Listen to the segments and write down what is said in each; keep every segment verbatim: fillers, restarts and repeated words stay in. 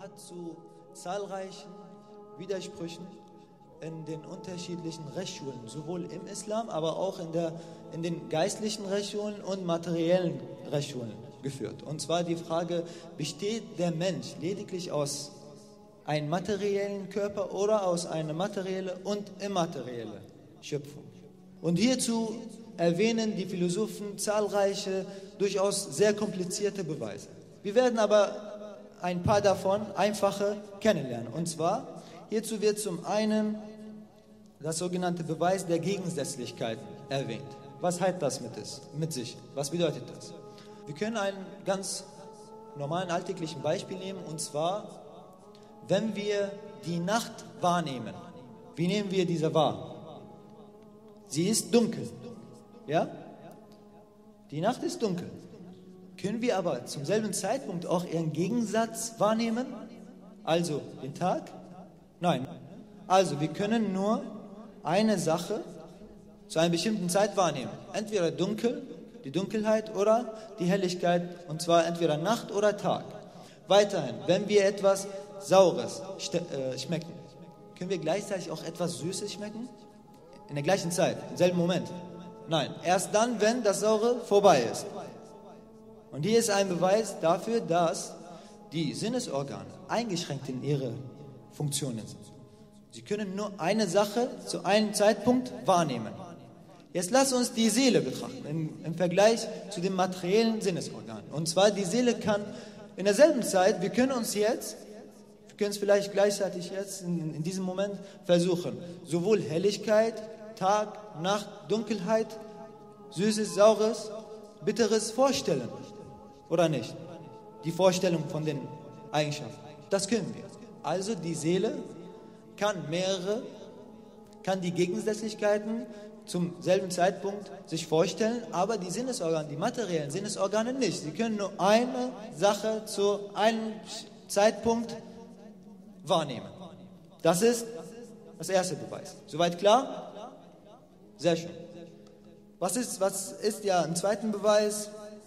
hat zu zahlreichen Widersprüchen in den unterschiedlichen Rechtsschulen, sowohl im Islam, aber auch in, der, in den geistlichen Rechtsschulen und materiellen Rechtsschulen geführt. Und zwar die Frage, besteht der Mensch lediglich aus einem materiellen Körper oder aus einer materiellen und immateriellen Schöpfung? Und hierzu erwähnen die Philosophen zahlreiche, durchaus sehr komplizierte Beweise. Wir werden aber ein paar davon einfache kennenlernen. Und zwar, hierzu wird zum einen das sogenannte Beweis der Gegensätzlichkeiten erwähnt. Was hat das mit, ist, mit sich? Was bedeutet das? Wir können einen ganz normalen alltäglichen Beispiel nehmen, und zwar, wenn wir die Nacht wahrnehmen. Wie nehmen wir diese wahr? Sie ist dunkel. Ja? Die Nacht ist dunkel. Können wir aber zum selben Zeitpunkt auch ihren Gegensatz wahrnehmen? Also den Tag? Nein. Also wir können nur eine Sache zu einer bestimmten Zeit wahrnehmen. Entweder dunkel, die Dunkelheit, oder die Helligkeit, und zwar entweder Nacht oder Tag. Weiterhin, wenn wir etwas Saures äh, schmecken, können wir gleichzeitig auch etwas Süßes schmecken? In der gleichen Zeit, im selben Moment? Nein, erst dann, wenn das Saure vorbei ist. Und hier ist ein Beweis dafür, dass die Sinnesorgane eingeschränkt in ihre Funktionen sind. Sie können nur eine Sache zu einem Zeitpunkt wahrnehmen. Jetzt lass uns die Seele betrachten, im, im Vergleich zu den materiellen Sinnesorganen. Und zwar, die Seele kann in derselben Zeit, wir können uns jetzt, wir können es vielleicht gleichzeitig jetzt in, in diesem Moment versuchen, sowohl Helligkeit, Tag, Nacht, Dunkelheit, Süßes, Saures, Bitteres vorstellen. Oder nicht? Die Vorstellung von den Eigenschaften. Das können wir. Also die Seele kann mehrere, kann die Gegensätzlichkeiten zum selben Zeitpunkt sich vorstellen, aber die Sinnesorgane, die materiellen Sinnesorgane nicht. Sie können nur eine Sache zu einem Zeitpunkt wahrnehmen. Das ist das erste Beweis. Soweit klar? Sehr schön. Was ist, was ist ja ein zweiter Beweis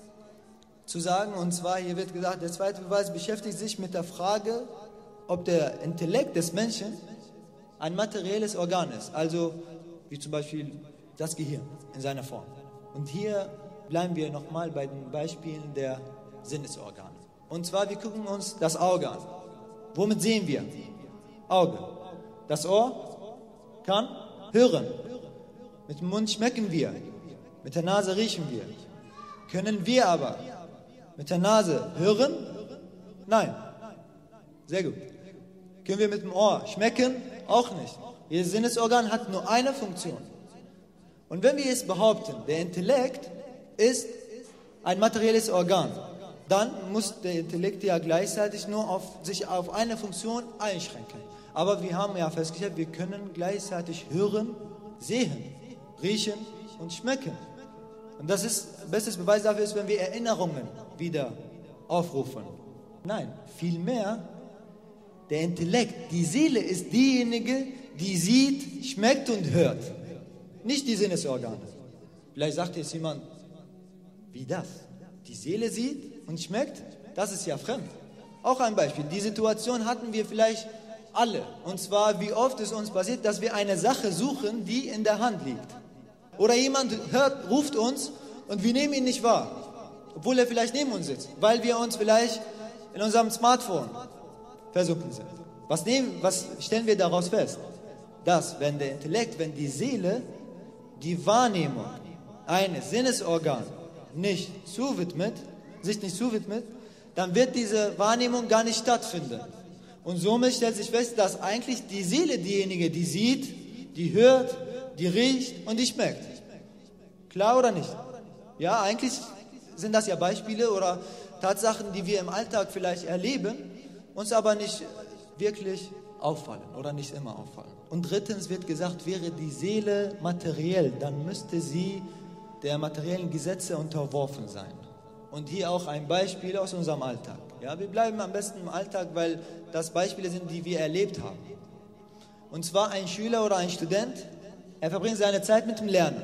zu sagen? Und zwar, hier wird gesagt, der zweite Beweis beschäftigt sich mit der Frage, ob der Intellekt des Menschen ein materielles Organ ist, also wie zum Beispiel das Gehirn in seiner Form. Und hier bleiben wir nochmal bei den Beispielen der Sinnesorgane. Und zwar, wir gucken uns das Auge an. Womit sehen wir? Auge. Das Ohr kann hören. Mit dem Mund schmecken wir. Mit der Nase riechen wir. Können wir aber mit der Nase hören? Nein. Sehr gut. Können wir mit dem Ohr schmecken? Auch nicht. Jedes Sinnesorgan hat nur eine Funktion. Und wenn wir jetzt behaupten, der Intellekt ist ein materielles Organ, dann muss der Intellekt ja gleichzeitig nur auf sich auf eine Funktion einschränken. Aber wir haben ja festgestellt, wir können gleichzeitig hören, sehen, riechen und schmecken. Und das ist, bestes Beweis dafür ist, wenn wir Erinnerungen wieder aufrufen. Nein, vielmehr, der Intellekt, die Seele ist diejenige, die sieht, schmeckt und hört. Nicht die Sinnesorgane. Vielleicht sagt jetzt jemand, wie das? Die Seele sieht und schmeckt? Das ist ja fremd. Auch ein Beispiel. Die Situation hatten wir vielleicht alle. Und zwar, wie oft es uns passiert, dass wir eine Sache suchen, die in der Hand liegt. Oder jemand hört, ruft uns und wir nehmen ihn nicht wahr. Obwohl er vielleicht neben uns sitzt. Weil wir uns vielleicht in unserem Smartphone versunken sind. Was, nehmen, was stellen wir daraus fest? Dass, wenn der Intellekt, wenn die Seele die Wahrnehmung eines Sinnesorgans nicht zuwidmet, sich nicht zuwidmet, dann wird diese Wahrnehmung gar nicht stattfinden. Und somit stellt sich fest, dass eigentlich die Seele diejenige, die sieht, die hört, die riecht und die schmeckt. Klar oder nicht? Ja, eigentlich sind das ja Beispiele oder Tatsachen, die wir im Alltag vielleicht erleben, uns aber nicht wirklich auffallen oder nicht immer auffallen. Und drittens wird gesagt, wäre die Seele materiell, dann müsste sie der materiellen Gesetze unterworfen sein. Und hier auch ein Beispiel aus unserem Alltag. Ja, wir bleiben am besten im Alltag, weil das Beispiele sind, die wir erlebt haben. Und zwar ein Schüler oder ein Student, er verbringt seine Zeit mit dem Lernen,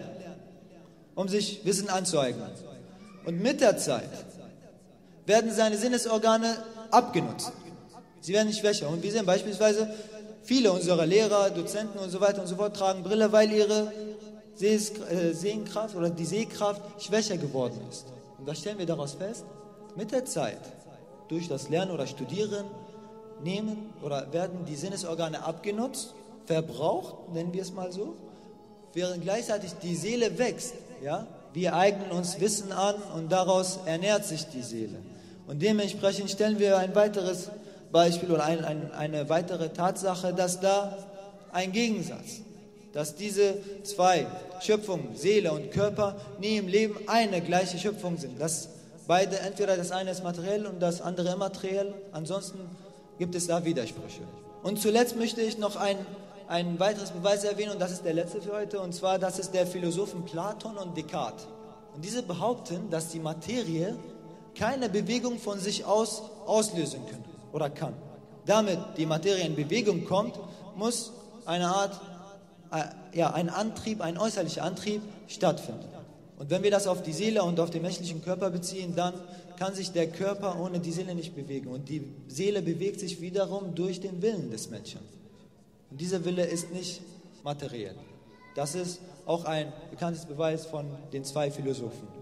um sich Wissen anzueignen. Und mit der Zeit werden seine Sinnesorgane abgenutzt. Sie werden nicht schwächer. Und wir sehen beispielsweise, viele unserer Lehrer, Dozenten und so weiter und so fort tragen Brille, weil ihre Sehs, äh, Sehkraft oder die Sehkraft schwächer geworden ist. Und was stellen wir daraus fest? Mit der Zeit, durch das Lernen oder Studieren, nehmen oder werden die Sinnesorgane abgenutzt, verbraucht, nennen wir es mal so, während gleichzeitig die Seele wächst. Ja? Wir eignen uns Wissen an und daraus ernährt sich die Seele. Und dementsprechend stellen wir ein weiteres Beispiel oder ein, ein, eine weitere Tatsache, dass da ein Gegensatz, dass diese zwei Schöpfungen, Seele und Körper, nie im Leben eine gleiche Schöpfung sind. Dass beide, entweder das eine ist materiell und das andere immateriell, ansonsten gibt es da Widersprüche. Und zuletzt möchte ich noch ein, ein weiteres Beweis erwähnen, und das ist der letzte für heute, und zwar, das ist der Philosophen Platon und Descartes. Und diese behaupten, dass die Materie keine Bewegung von sich aus auslösen kann oder kann. Damit die Materie in Bewegung kommt, muss eine Art, äh, ja, ein Antrieb, ein äußerlicher Antrieb stattfinden. Und wenn wir das auf die Seele und auf den menschlichen Körper beziehen, dann kann sich der Körper ohne die Seele nicht bewegen. Und die Seele bewegt sich wiederum durch den Willen des Menschen. Und dieser Wille ist nicht materiell. Das ist auch ein bekanntes Beweis von den zwei Philosophen.